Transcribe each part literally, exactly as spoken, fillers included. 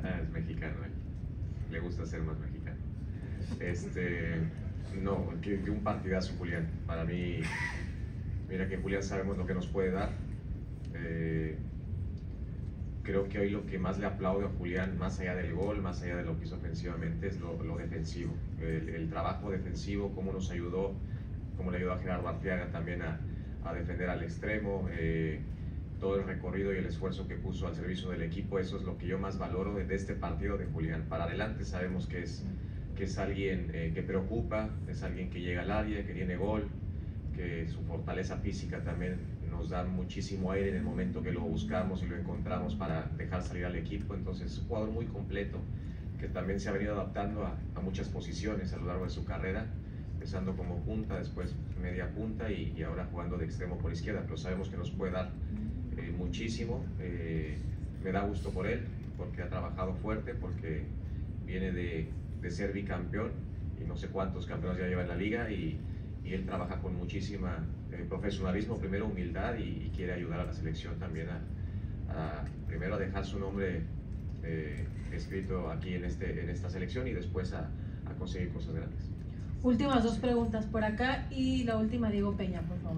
Ah, es mexicano, ¿eh? Le gusta ser más mexicano. Este, no, que, que un partidazo, Julián. Para mí, mira que Julián sabemos lo que nos puede dar. Eh, creo que hoy lo que más le aplaudo a Julián, más allá del gol, más allá de lo que hizo ofensivamente, es lo, lo defensivo. El, el trabajo defensivo, cómo nos ayudó, cómo le ayudó a Gerardo Arteaga también a, a defender al extremo. Eh, todo el recorrido y el esfuerzo que puso al servicio del equipo, eso es lo que yo más valoro de, de este partido de Julián. Para adelante sabemos que es, que es alguien eh, que preocupa, es alguien que llega al área, que tiene gol, que su fortaleza física también nos da muchísimo aire en el momento que lo buscamos y lo encontramos para dejar salir al equipo. Entonces es un jugador muy completo que también se ha venido adaptando a, a muchas posiciones a lo largo de su carrera, empezando como punta, después media punta y, y ahora jugando de extremo por izquierda, pero sabemos que nos puede dar eh, muchísimo. Eh, me da gusto por él, porque ha trabajado fuerte, porque viene de, de ser bicampeón y no sé cuántos campeones ya lleva en la liga y, y él trabaja con muchísima eh, profesionalismo, primero humildad y, y quiere ayudar a la selección también a, a primero a dejar su nombre eh, escrito aquí en, este, en esta selección y después a, a conseguir cosas grandes. Últimas dos preguntas por acá y la última Diego Peña, por favor.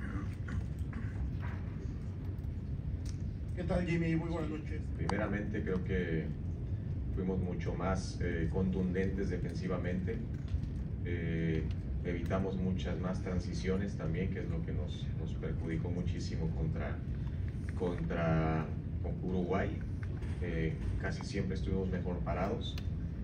¿Qué tal, Jimmy? Muy buenas noches. Primeramente creo que fuimos mucho más eh, contundentes defensivamente, eh, evitamos muchas más transiciones también, que es lo que nos, nos perjudicó muchísimo contra, contra Uruguay. Eh, casi siempre estuvimos mejor parados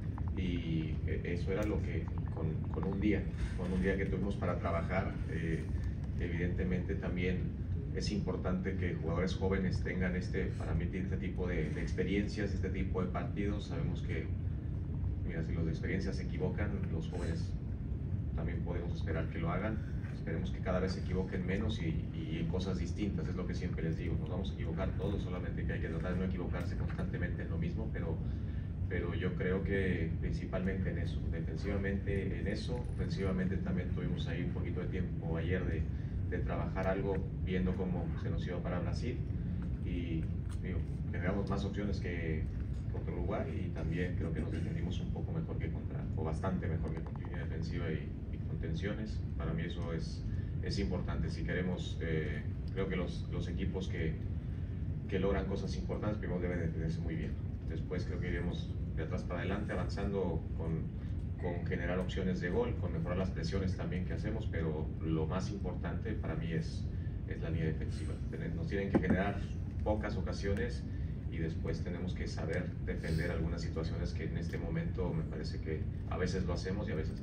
y eh, eso era lo que con, con un día, con un día que tuvimos para trabajar, eh, evidentemente también es importante que jugadores jóvenes tengan este, para mí, este tipo de, de experiencias, este tipo de partidos. Sabemos que, mira, si los de experiencia se equivocan, los jóvenes también podemos esperar que lo hagan. Esperemos que cada vez se equivoquen menos y, y en cosas distintas, es lo que siempre les digo. Nos vamos a equivocar todos, solamente que hay que tratar de no equivocarse constantemente en lo mismo, pero, pero yo creo que principalmente en eso, defensivamente en eso, ofensivamente también tuvimos ahí un poquito de tiempo ayer de de trabajar algo viendo cómo se nos iba para Brasil y digo, generamos más opciones que contra Uruguay y también creo que nos defendimos un poco mejor que contra, o bastante mejor que contra línea defensiva y, y contenciones. Para mí eso es, es importante si queremos, eh, creo que los, los equipos que, que logran cosas importantes primero deben defenderse muy bien. Después creo que iremos de atrás para adelante avanzando con con generar opciones de gol, con mejorar las presiones también que hacemos, pero lo más importante para mí es, es la línea defensiva. Nos tienen que generar pocas ocasiones y después tenemos que saber defender algunas situaciones que en este momento me parece que a veces lo hacemos y a veces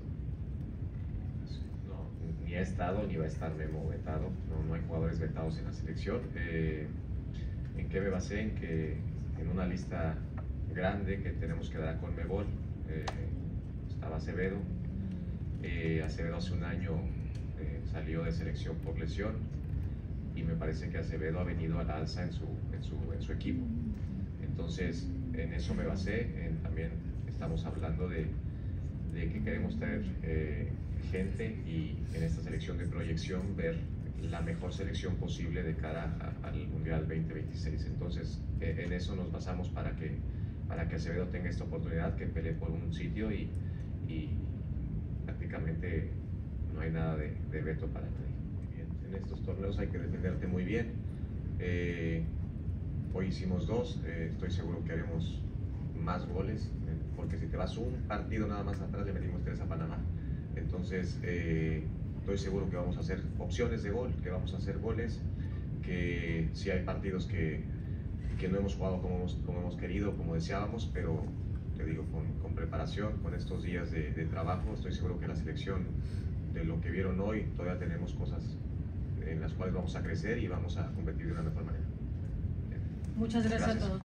no. No, ni ha estado ni va a estar Memo vetado, no, no hay jugadores vetados en la selección. Eh, ¿En qué me basé? En que en una lista grande que tenemos que dar a Conmebol, eh, estaba Acevedo. Eh, Acevedo hace un año eh, salió de selección por lesión y me parece que Acevedo ha venido a la alza en su, en su, en su equipo. Entonces, en eso me basé. En, también estamos hablando de, de que queremos tener eh, gente y en esta selección de proyección ver la mejor selección posible de cara a, al Mundial veinte veintiséis. Entonces, eh, en eso nos basamos para que, para que Acevedo tenga esta oportunidad, que pelee por un sitio y y prácticamente no hay nada de, de veto para nadie. Bien, en estos torneos hay que defenderte muy bien. Eh, hoy hicimos dos, eh, estoy seguro que haremos más goles, eh, porque si te vas un partido nada más atrás le metimos tres a Panamá. Entonces eh, estoy seguro que vamos a hacer opciones de gol, que vamos a hacer goles, que sí hay partidos que, que no hemos jugado como hemos, como hemos querido, como deseábamos, pero te digo, con, con preparación, con estos días de, de trabajo, estoy seguro que la selección, de lo que vieron hoy, todavía tenemos cosas en las cuales vamos a crecer y vamos a competir de una mejor manera. Muchas gracias, gracias a todos.